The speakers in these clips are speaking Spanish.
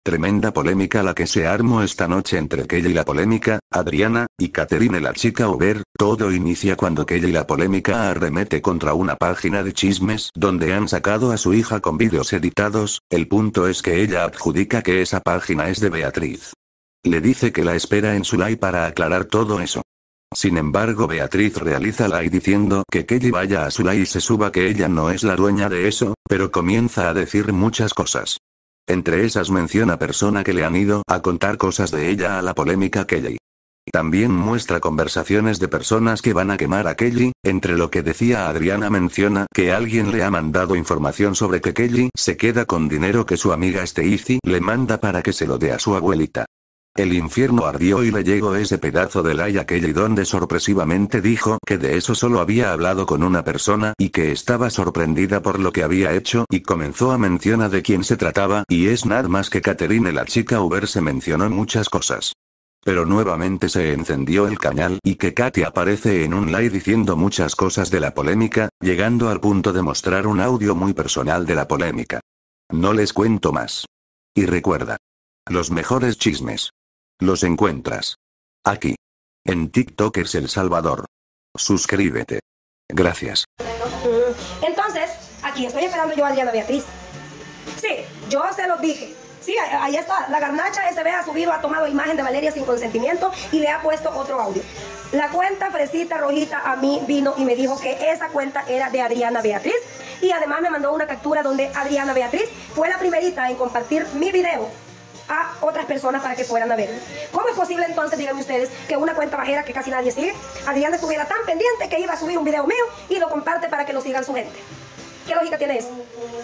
Tremenda polémica la que se armó esta noche entre Kelly la polémica, Adriana, y Catherine la chica Uber. Todo inicia cuando Kelly la polémica arremete contra una página de chismes donde han sacado a su hija con vídeos editados. El punto es que ella adjudica que esa página es de Beatriz. Le dice que la espera en su live para aclarar todo eso. Sin embargo, Beatriz realiza live diciendo que Kelly vaya a su live y se suba que ella no es la dueña de eso, pero comienza a decir muchas cosas. Entre esas menciona persona que le han ido a contar cosas de ella a la polémica Kelly. También muestra conversaciones de personas que van a quemar a Kelly. Entre lo que decía Adriana menciona que alguien le ha mandado información sobre que Kelly se queda con dinero que su amiga Stacy le manda para que se lo dé a su abuelita. El infierno ardió y le llegó ese pedazo de live a Kelly donde sorpresivamente dijo que de eso solo había hablado con una persona y que estaba sorprendida por lo que había hecho y comenzó a mencionar de quién se trataba y es nada más que Catherine la chica Uber. Se mencionó muchas cosas. Pero nuevamente se encendió el cañal y que Katy aparece en un live diciendo muchas cosas de la polémica, llegando al punto de mostrar un audio muy personal de la polémica. No les cuento más. Y recuerda. Los mejores chismes. Los encuentras aquí. En TikTokers El Salvador. Suscríbete. Gracias. Entonces, aquí estoy esperando yo a Adriana Beatriz. Sí, yo se los dije. Sí, ahí está. La garnacha SB ha subido, ha tomado imagen de Valeria sin consentimiento y le ha puesto otro audio. La cuenta Fresita Rojita a mí vino y me dijo que esa cuenta era de Adriana Beatriz. Y además me mandó una captura donde Adriana Beatriz fue la primerita en compartir mi video a otras personas para que fueran a verlo. ¿Cómo es posible entonces, díganme ustedes, que una cuenta bajera que casi nadie sigue, Adriana estuviera tan pendiente que iba a subir un video mío y lo comparte para que lo sigan su gente? ¿Qué lógica tiene eso?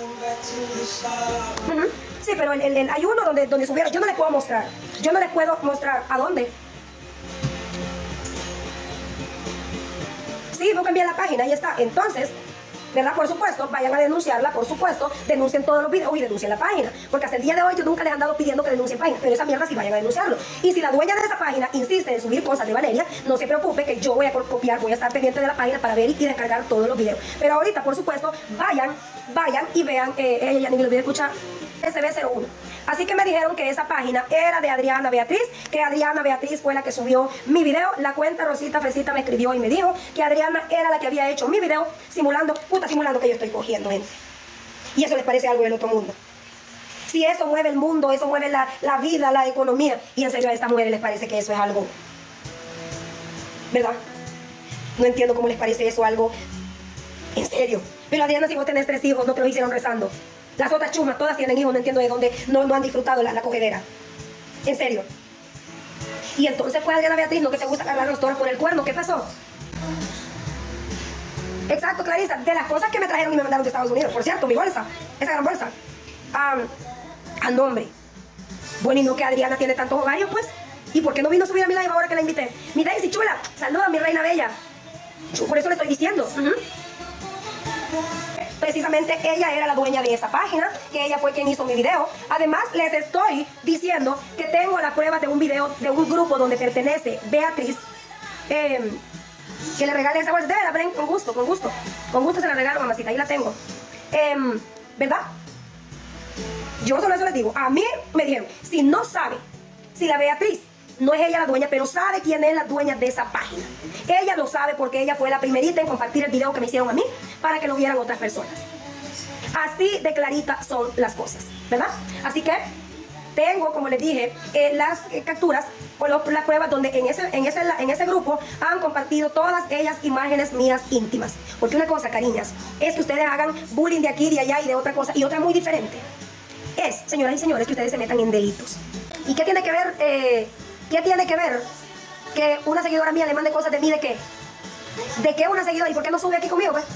Sí, pero hay uno donde subieron, yo no les puedo mostrar. Yo no les puedo mostrar. ¿A dónde? Sí, busquen bien la página, ahí está. Entonces, ¿verdad? Por supuesto, vayan a denunciarla, por supuesto, denuncien todos los videos y denuncien la página. Porque hasta el día de hoy yo nunca les han dado pidiendo que denuncien página, pero esa mierda sí vayan a denunciarlo. Y si la dueña de esa página insiste en subir cosas de Valeria, no se preocupe que yo voy a copiar, voy a estar pendiente de la página para ver y descargar todos los videos. Pero ahorita, por supuesto, vayan y vean, ella ya ni me lo voy a escuchar, SB01. Así que me dijeron que esa página era de Adriana Beatriz, que Adriana Beatriz fue la que subió mi video. La cuenta Rosita Fresita me escribió y me dijo que Adriana era la que había hecho mi video simulando que yo estoy cogiendo, gente. Y eso les parece algo del otro mundo. Si eso mueve el mundo, eso mueve la vida, la economía, y en serio a estas mujeres les parece que eso es algo, ¿verdad? No entiendo cómo les parece eso algo en serio. Pero Adriana, si vos tenés 3 hijos, no te lo hicieron rezando. Las otras chumas, todas tienen hijos, no entiendo de dónde no han disfrutado la cogedera. En serio. Y entonces fue Adriana Beatriz, no que te gusta agarrar los toros por el cuerno. ¿Qué pasó? Exacto, Clarisa. De las cosas que me trajeron y me mandaron de Estados Unidos. Por cierto, mi bolsa, esa gran bolsa. A nombre. Bueno, y no que Adriana tiene tantos ovarios, pues. ¿Y por qué no vino a subir a mi live ahora que la invité? Mi Daisy chula, saluda, mi reina bella. Yo por eso le estoy diciendo. Precisamente ella era la dueña de esa página, que ella fue quien hizo mi video. Además, les estoy diciendo que tengo la prueba de un video de un grupo donde pertenece Beatriz, que le regalé esa bolsa. Débela, Bren, con gusto se la regalo, mamacita, ahí la tengo. ¿Verdad? Yo solo eso les digo. A mí me dijeron, si no sabe, si la Beatriz no es ella la dueña, pero sabe quién es la dueña de esa página. Ella lo sabe porque ella fue la primerita en compartir el video que me hicieron a mí para que lo vieran otras personas. Así de clarita son las cosas, ¿verdad? Así que tengo, como les dije, las capturas con las pruebas donde en ese grupo han compartido todas ellas imágenes mías íntimas. Porque una cosa, cariñas, es que ustedes hagan bullying de aquí, de allá y de otra cosa, y otra muy diferente es, señoras y señores, que ustedes se metan en delitos. ¿Y qué tiene que ver? ¿Qué tiene que ver que una seguidora mía le mande cosas de mí? ¿De qué? ¿De qué una seguidora? ¿Y por qué no sube aquí conmigo, pues?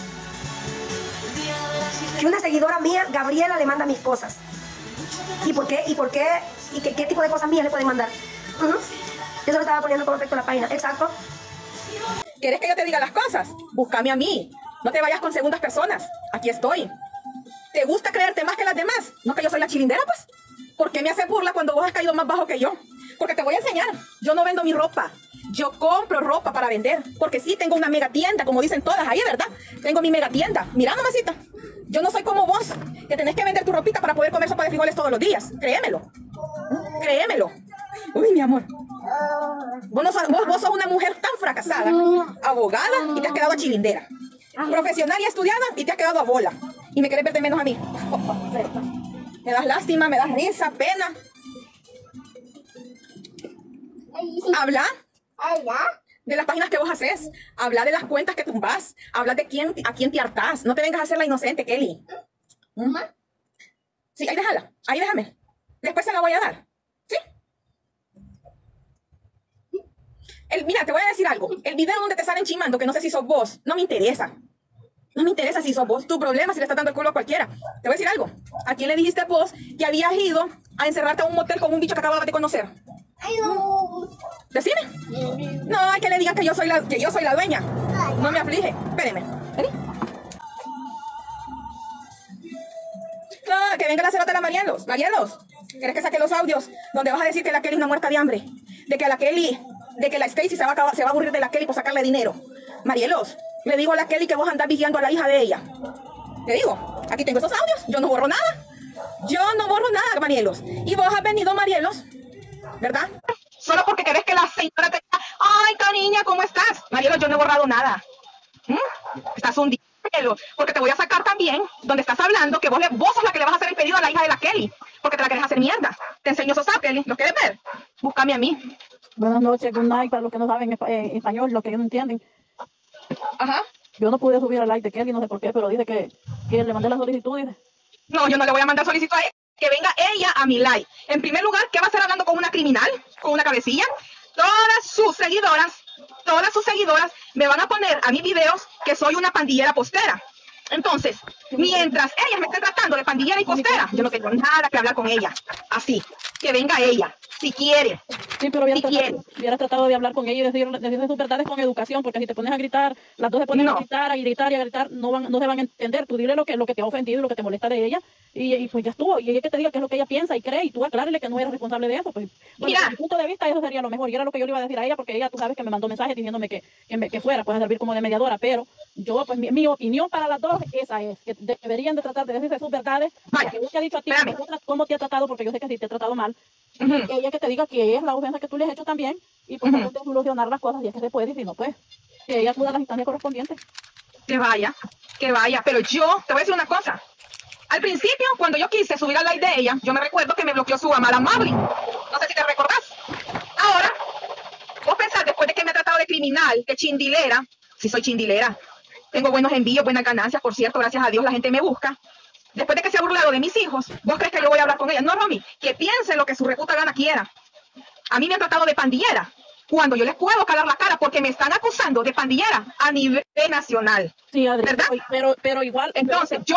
Que una seguidora mía, Gabriela, le manda mis cosas. ¿Y por qué? ¿Y qué tipo de cosas mías le pueden mandar? Eso lo estaba poniendo con respecto a la página. Exacto. ¿Quieres que yo te diga las cosas? Búscame a mí. No te vayas con segundas personas. Aquí estoy. ¿Te gusta creerte más que las demás? ¿No que yo soy la chilindera, pues? ¿Por qué me haces burla cuando vos has caído más bajo que yo? Porque te voy a enseñar. Yo no vendo mi ropa. Yo compro ropa para vender. Porque sí, tengo una mega tienda, como dicen todas ahí, ¿verdad? Tengo mi mega tienda. Mira, mamacita. Yo no soy como vos, que tenés que vender tu ropita para poder comer sopa de frijoles todos los días. Créemelo. Créemelo. Uy, mi amor. Vos sos una mujer tan fracasada, abogada y te has quedado chilindera. Profesional y estudiada y te has quedado a bola. Y me querés ver de menos a mí. Me das lástima, me das risa, pena. Habla de las páginas que vos haces. Habla de las cuentas que tumbás. Habla de a quién te hartás. No te vengas a hacer la inocente, Kelly. Sí, ahí déjala. Ahí déjame. Después se la voy a dar. ¿Sí? Mira, te voy a decir algo. El video donde te salen chimando, que no sé si sos vos, no me interesa. No me interesa si sos vos. Tu problema si le estás dando el culo a cualquiera. Te voy a decir algo. ¿A quién le dijiste vos que habías ido a encerrarte a un motel con un bicho que acababas de conocer? Ay, no. ¿Decime? No, hay que le digan que yo soy la dueña. No me aflige. Espéreme. Vení. No, que venga la cerota de la Marielos. Marielos, ¿quieres que saque los audios donde vas a decir que la Kelly es una muerta de hambre? De que la Stacy se va a aburrir de la Kelly por sacarle dinero. Marielos, le digo a la Kelly que vos andás vigiando a la hija de ella. Te digo, aquí tengo esos audios. Yo no borro nada. Yo no borro nada, Marielos. Y vos has venido, Marielos, ¿verdad? Solo porque querés que la señora te diga, ay, cariña, ¿cómo estás? Marielos, yo no he borrado nada. Estás hundido, Marielos, porque te voy a sacar también donde estás hablando que vos sos la que le vas a hacer el pedido a la hija de la Kelly, porque te la querés hacer mierda. Te enseño esos audios, Kelly. ¿Los quieres ver? Búscame a mí. Buenas noches, good night, para los que no saben español, los que no entienden. Ajá. Yo no pude subir al like de Kelly, no sé por qué, pero dice que le mandé la solicitud, dice. No, yo no le voy a mandar solicitud a ella. Que venga ella a mi live. En primer lugar, ¿qué va a estar hablando con una criminal? ¿Con una cabecilla? Todas sus seguidoras me van a poner a mis videos que soy una pandillera postera. Entonces, mientras ellas me estén tratando de pandillera y postera, yo no tengo nada que hablar con ella. Así, que venga ella, si quiere. Sí, pero hubieras tratado de hablar con ella y decirle sus verdades con educación, porque si te pones a gritar, las dos se ponen a gritar, no se van a entender. Tú dile lo que te ha ofendido y lo que te molesta de ella, y pues ya estuvo. Y ella que te diga qué es lo que ella piensa y cree, y tú aclárale que no eres responsable de eso. Pues, bueno, desde mi punto de vista, eso sería lo mejor. Y era lo que yo le iba a decir a ella, porque ella, tú sabes que me mandó mensajes diciéndome que fuera, puede servir como de mediadora, pero yo, pues mi opinión para las dos, esa es, que deberían de tratar de decirse sus verdades. Vaya, que te ha dicho a ti, cómo te ha tratado, porque yo sé que sí te ha tratado mal. Ella que te diga que es la ofensa que tú le has hecho también, y pues de solucionar las cosas, y es que se puede, y si no, pues, que ella acuda a las instancias correspondientes. Que vaya, pero yo te voy a decir una cosa. Al principio, cuando yo quise subir al live de ella, yo me recuerdo que me bloqueó su amada Marley. No sé si te recordás. Ahora, vos pensás, después de que me ha tratado de criminal, de chindilera, si soy chindilera, tengo buenos envíos, buenas ganancias, por cierto, gracias a Dios la gente me busca. Después de que se ha burlado de mis hijos, ¿vos crees que yo voy a hablar con ella? No, Romy, que piense lo que su reputa gana quiera. A mí me han tratado de pandillera, cuando yo les puedo calar la cara, porque me están acusando de pandillera a nivel nacional. Sí, Adri, ¿verdad? pero igual... Entonces, yo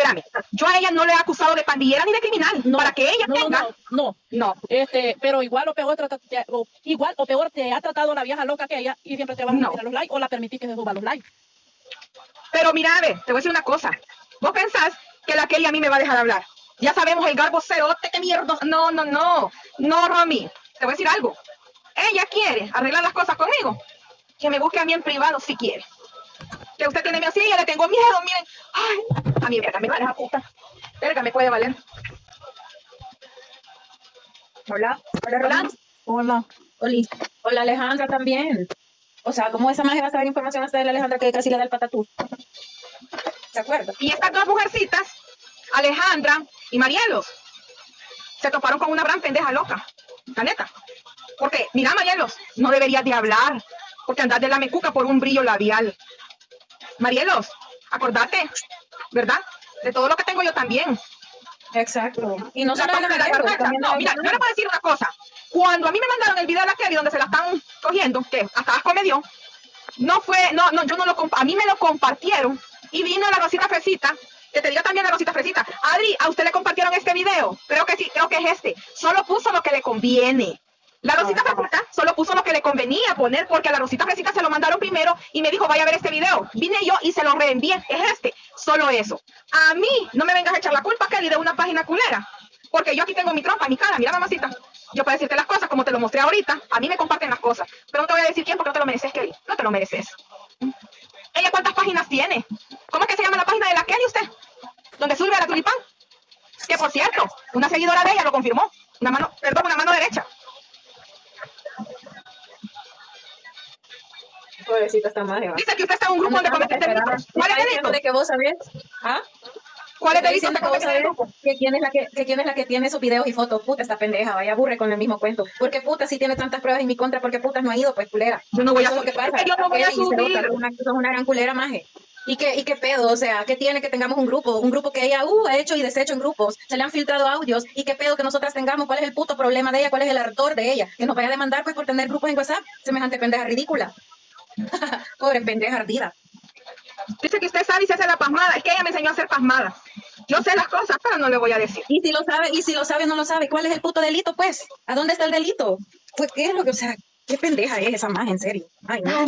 a ella no le he acusado de pandillera ni de criminal, para que ella tenga... No. Pero igual o peor te ha tratado la vieja loca que ella, y siempre te va a subir a los likes, o la permitís que se suba a los likes. Pero mira, a ver, te voy a decir una cosa. Vos pensás que la Kelly a mí me va a dejar hablar. Ya sabemos el garbo cerote, qué mierda. No, Romy. Te voy a decir algo. Ella quiere arreglar las cosas conmigo. Que me busque a mí en privado si quiere. Que usted tiene miedo. Sí, ya le tengo miedo, miren. Ay, a mí verga, me vale esa puta. Verga, me puede valer. Hola, Rolando. Hola. Hola, Alejandra también. O sea, ¿cómo esa magia va a saber información hasta de la Alejandra que casi le da el patatús? ¿Se acuerda? Y estas dos mujercitas, Alejandra y Marielos, se toparon con una gran pendeja loca. La neta. Porque, mira, Marielos, no deberías de hablar, porque andás de la mecuca por un brillo labial. Marielos, acordate, ¿verdad? De todo lo que tengo yo también. Exacto. Y no solo la garganta. No, mira, yo le voy a decir una cosa. Cuando a mí me mandaron el video de la Kelly donde se la están cogiendo, que hasta asco me dio, a mí me lo compartieron y vino la Rosita Fresita, que te diga también la Rosita Fresita, Adri, a usted le compartieron este video, creo que es este, solo puso lo que le conviene. La Rosita Fresita solo puso lo que le convenía poner, porque a la Rosita Fresita se lo mandaron primero y me dijo, vaya a ver este video. Vine yo y se lo reenvié, es este, solo eso. A mí no me vengas a echar la culpa, Kelly, de una página culera, porque yo aquí tengo mi trompa, mi cara, mira, mamacita. Yo para decirte las cosas como te lo mostré ahorita, a mí me comparten las cosas, pero no te voy a decir quién porque no te lo mereces, Kelly, no te lo mereces. ¿Ella cuántas páginas tiene? ¿Cómo es que se llama la página de la Kelly usted? donde sube a la Tulipán. Que por cierto, una seguidora de ella lo confirmó. Una mano derecha. Pobrecita esta magia. Dice que usted está en un grupo donde comete delitos. ¿Cuál es el delito? De que vos sabés. ¿Ah? ¿Cuál es el delito Diciendo que que vos comete el sabés grupo? que quién es la que tiene esos videos y fotos. Puta, esta pendeja, vaya aburre con el mismo cuento. Porque puta, si tiene tantas pruebas en mi contra, porque putas no ha ido, pues culera. Yo no voy a Eso es lo que subir. pasa. Yo no voy a Ey, subir. sos una gran culera, maje. ¿Y qué pedo? O sea, ¿qué tiene que tengamos un grupo que ella ha hecho y deshecho en grupos? Se le han filtrado audios. ¿Y qué pedo que nosotras tengamos? ¿Cuál es el puto problema de ella? ¿Cuál es el ardor de ella? Que nos vaya a demandar pues por tener grupos en WhatsApp. Semejante pendeja ridícula. Pobre pendeja ardida. Dice que usted sabe y se hace la pasmada. Es que ella me enseñó a hacer pasmadas. Yo sé las cosas, pero no le voy a decir. Y si lo sabe o no lo sabe, ¿cuál es el puto delito, pues? ¿A dónde está el delito? Pues, ¿qué es lo que, o sea, qué pendeja es esa maje, en serio? Ay, no.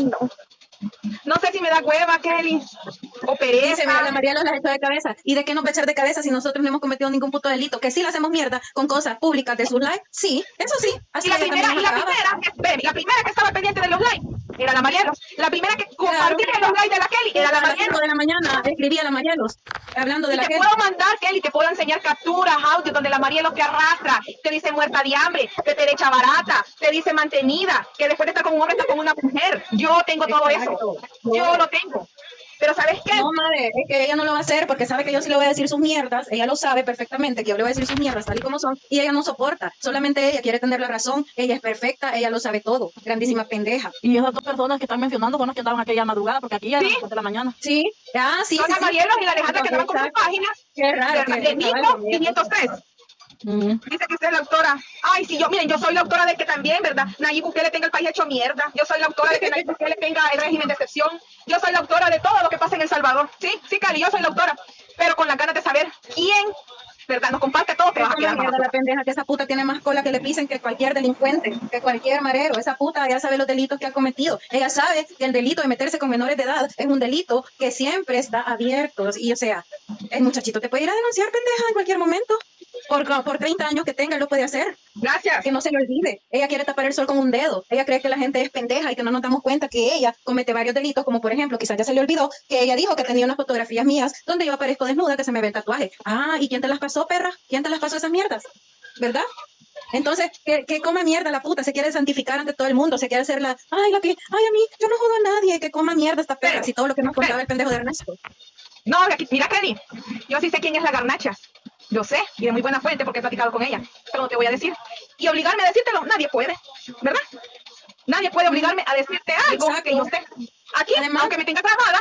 No sé si me da hueva, Kelly, o pereza. Dice, mira, la María los la echó de cabeza. ¿Y de qué nos va a echar de cabeza si nosotros no hemos cometido ningún puto delito? Que sí le hacemos mierda con cosas públicas de sus lives. Sí, eso sí. Así Y la ella primera también nos acaba. que estaba pendiente de los likes era la Marielos. La primera que compartía los likes de la Kelly era la A las Marielos. 5 de la mañana escribía la Marielos, hablando de Y la te que... puedo mandar, Kelly, te puedo enseñar capturas, audios donde la Marielos te arrastra, te dice muerta de hambre, te echa barata, te dice mantenida, que después de estar con un hombre está con una mujer. Yo tengo todo eso. Yo lo tengo. Pero ¿sabes qué? No, madre, es que ella no lo va a hacer porque sabe que yo sí le voy a decir sus mierdas. Ella lo sabe perfectamente que yo le voy a decir sus mierdas tal y como son. Y ella no soporta. Solamente ella quiere tener la razón. Ella es perfecta, ella lo sabe todo. Grandísima pendeja. Y esas dos personas que están mencionando son las que estaban aquella madrugada, porque aquí ya ¿Sí? eran las 4 de la mañana. Sí, sí. Son la Marielos y la Alejandra que estaban con sus páginas. Qué raro. De Nico 503. Dice que usted es la autora. Ay, sí, miren, yo soy la autora de que también, ¿verdad? Nayib Bukele tenga el país hecho mierda. Yo soy la autora de que Nayib Bukele tenga el régimen de excepción. Yo soy la autora de todo lo que pasa en El Salvador. Sí, Cali, yo soy la autora. Pero con las ganas de saber quién, ¿verdad? Nos comparte todo, que vas a quedar más. La pendeja que esa puta tiene más cola que le pisen que cualquier delincuente, que cualquier marero. Esa puta ya sabe los delitos que ha cometido. Ella sabe que el delito de meterse con menores de edad es un delito que siempre está abierto. Y o sea, el muchachito te puede ir a denunciar, pendeja, en cualquier momento. Por 30 años que tenga, él lo puede hacer. Gracias. Que no se le olvide. Ella quiere tapar el sol con un dedo. Ella cree que la gente es pendeja y que no nos damos cuenta que ella comete varios delitos, como por ejemplo, quizás ya se le olvidó que ella dijo que tenía unas fotografías mías donde yo aparezco desnuda, que se me ve el tatuaje. Ah, ¿y quién te las pasó, perra? ¿Quién te las pasó esas mierdas? ¿Verdad? Entonces, que come mierda la puta, se quiere santificar ante todo el mundo, se quiere hacer la a mí, yo no jodo a nadie, que coma mierda esta perra, así todo lo que nos contaba el pendejo de Ernesto. No, mira, Kelly, yo sí sé quién es la Garnachas. Yo sé, y de muy buena fuente porque he platicado con ella, pero no te voy a decir. Y obligarme a decírtelo, nadie puede, ¿verdad? Nadie puede obligarme a decirte algo. Exacto. Que yo sé. Aquí, además, aunque me tenga grabada,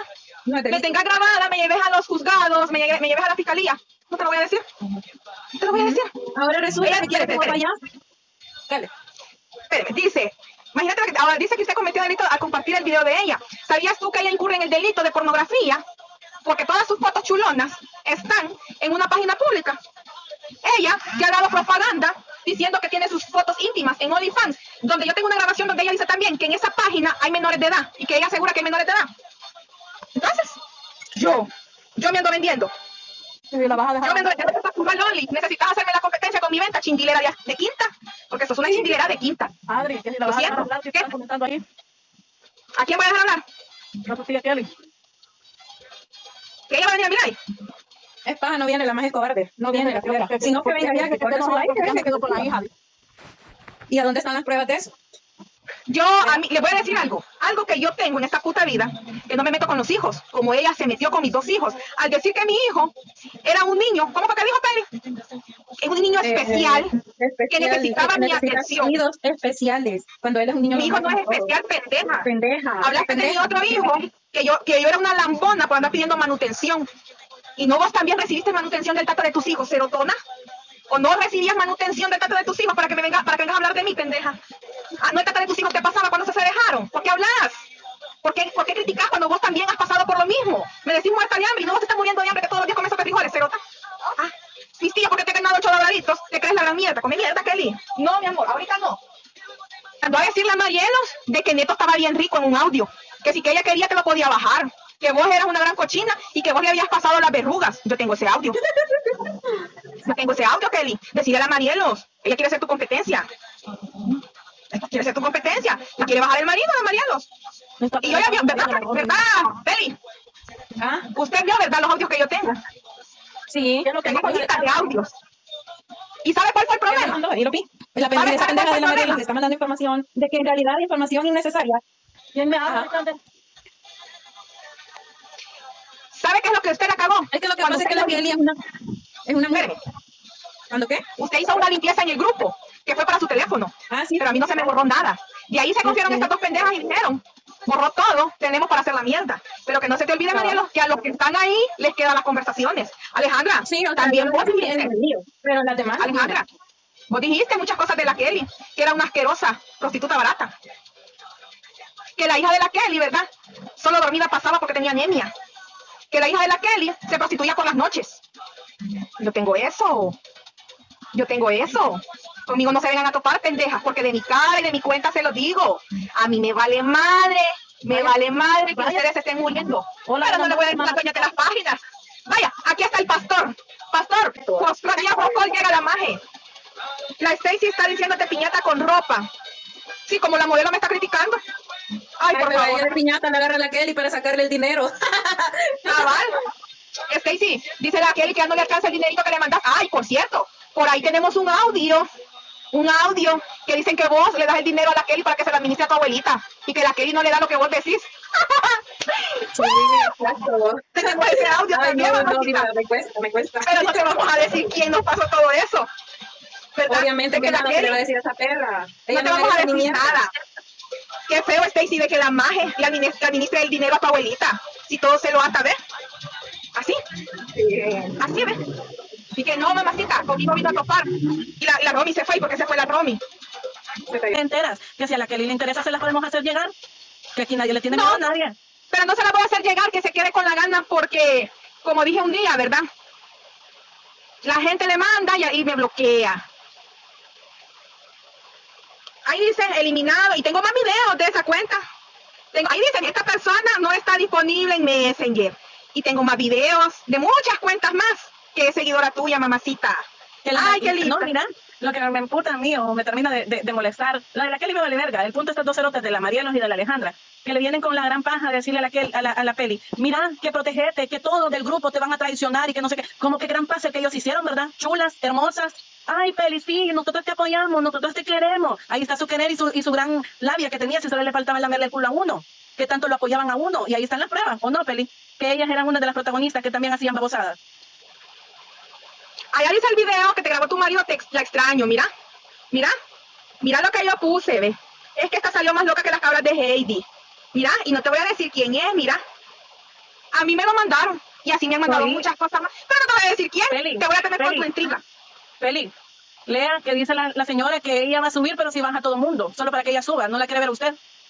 me lleves a los juzgados, me lleves a la fiscalía. No te lo voy a decir. No te lo voy a decir. Ahora resulta que quiere que vaya allá. Dale. Espérame, dice, imagínate que ahora dice que usted cometió delito al compartir el video de ella. ¿Sabías tú que ella incurre en el delito de pornografía? Porque todas sus fotos chulonas están en una página pública. Ella que ha dado propaganda diciendo que tiene sus fotos íntimas en OnlyFans, donde yo tengo una grabación donde ella dice también que en esa página hay menores de edad y que ella asegura que hay menores de edad. Entonces, yo me ando vendiendo. Sí, la vas a dejar. Yo me ando vendiendo esta curva Loli. Necesitas hacerme la competencia con mi venta chindilera de quinta, porque eso es una chindilera de quinta. Adri, que si la vas a dejar hablar, que están comentando ahí. ¿A quién voy a dejar hablar? No tu tía Kelly. ¿Que ella va a venir a mi live? Es paja, no viene, la más es cobarde. No viene la culera. Si no, que venga ya, que corte su live. Ya me quedo con la hija. ¿Y a dónde están las pruebas de eso? Yo le voy a decir algo que yo tengo en esta puta vida, que no me meto con los hijos, como ella se metió con mis dos hijos, al decir que mi hijo era un niño, ¿cómo fue que dijo Peli? Es un niño especial, que necesitaba mi atención. Cuidados especiales, cuando él es un niño. Mi hijo no es especial, pendeja. Pendeja. Hablaste de mi otro hijo, que yo era una lambona por andar pidiendo manutención. Y no vos también recibiste manutención del tata de tus hijos, serotona. ¿O no recibías manutención del tata de tus hijos para que vengas a hablar de mí, pendeja? Ah, no, el tata de tus hijos te pasaba cuando se dejaron. ¿Por qué hablas? ¿Por qué criticas cuando vos también has pasado por lo mismo? Me decís muerta de hambre y no vos te estás muriendo de hambre que todos los días comes sopa de frijoles, cerota. Ah, sí, porque te he ganado 8 dolaritos, te crees la gran mierda. Come mierda, Kelly. No, mi amor, ahorita no. Andó a decirle a Marielos de que Neto estaba bien rico en un audio. Que si que ella quería te lo podía bajar. Que vos eras una gran cochina y que vos le habías pasado las verrugas. Yo tengo ese audio. Yo tengo ese audio, Kelly. Decirle a la Marielos. Ella quiere ser tu competencia. Quiere ser tu competencia. La quiere bajar el marido a la Marielos. Y yo ya vi, ¿verdad, Kelly? ¿Ah? Usted vio, ¿verdad, los audios que yo tengo? Sí, ¿Qué es lo que Tengo dijo? listas de audios. ¿Y sabe cuál fue el problema? ahí lo vi. La ¿Sabe esa cuál pendeja fue de el la Mariela problema? le está mandando información de que en realidad es información innecesaria. ¿Quién me habla? Ajá. ¿Sabe qué es lo que usted la cagó? Es que lo que Cuando pasa es que usted la Kelly es una mujer. Espéreme. ¿Cuándo qué? Usted hizo una limpieza en el grupo, que fue para su teléfono. Ah, sí. Pero a mí no se me borró nada. De ahí se confiaron estas dos pendejas y dijeron, borró todo, tenemos para hacer la mierda. Pero que no se te olvide, Marielo, que a los que están ahí les quedan las conversaciones. Alejandra, Sí, o sea, también yo vos también dijiste, el mío, pero las demás. Alejandra, vos dijiste muchas cosas de la Kelly, que era una asquerosa prostituta barata. Que la hija de la Kelly, ¿verdad? Solo dormida pasaba porque tenía anemia. Que la hija de la Kelly se prostituía por las noches. Yo tengo eso. Yo tengo eso. Conmigo no se vengan a topar, pendejas, porque de mi cara y de mi cuenta se lo digo. A mí me vale madre que ustedes se estén muriendo. Hola, Pero no le voy a decir mamá. la dueña de las páginas. Vaya, aquí está el pastor. Pastor, pues Claudia Bocol llega la maje. La Stacy está diciéndote piñata con ropa. Sí, como la modelo me está criticando. Ay, por pero favor. ella de piñata le agarra a la Kelly para sacarle el dinero. Cabal. Stacy, dice la Kelly que ya no le alcanza el dinerito que le mandas. Ay, por cierto, por ahí tenemos un audio que dicen que vos le das el dinero a la Kelly para que se lo administre a tu abuelita y que la Kelly no le da lo que vos decís. Sí, exacto. Tenemos ese audio Ay, también, no, mamacita. me cuesta. Pero no te vamos a decir quién nos pasó todo eso. ¿Verdad? Obviamente De que la nada se le Kelly va a decir a esa perra. Ella no te vamos a merece ni decir mierda. nada. Qué feo, Stacy, de que la maje le administre el dinero a tu abuelita. Si todo se lo ata, ¿ves? Así. Así, ¿ves? Así que no, mamacita, conmigo vino a topar. Y la Romy se fue, ¿y por qué se fue la Romy? Enteras, que si a la Kelly le interesa se las podemos hacer llegar, que aquí nadie le tiene No. miedo a nadie. Pero no se la voy a hacer llegar, que se quede con la gana porque, como dije un día, ¿verdad? La gente le manda y me bloquea. Ahí dice eliminado y tengo más videos de esa cuenta. Ahí dicen, esta persona no está disponible en Messenger. Y tengo más videos de muchas cuentas más que es seguidora tuya, mamacita. Ay, qué lindo. No, mira, lo que me emputa a mí o me termina de molestar, la de la Kelly me vale verga. El punto de estas dos cerotas de la Marielos y de la Alejandra, que le vienen con la gran paja de decirle a la Peli, mira, que protegete, que todos del grupo te van a traicionar y que no sé qué. Como que gran pase que ellos hicieron, ¿verdad? Chulas, hermosas. Ay, Peli, sí, nosotros te apoyamos, nosotros te queremos. Ahí está su querer y su gran labia que tenía, si solo le faltaba lamerle el culo a uno, que tanto lo apoyaban a uno. Y ahí están las pruebas, ¿o no, Peli? Que ellas eran una de las protagonistas que también hacían babosadas. Allá dice el video que te grabó tu marido, la extraño, mira. Mira lo que yo puse, ve. Es que esta salió más loca que las cabras de Heidi. Mira, y no te voy a decir quién es, mira. A mí me lo mandaron. Y así me han mandado Peli. muchas cosas más. Pero no te voy a decir quién. Peli, Te voy a tener con Peli. tu intriga. Peli, lea que dice la señora que ella va a subir, pero si baja todo el mundo, solo para que ella suba. ¿No la quiere ver usted?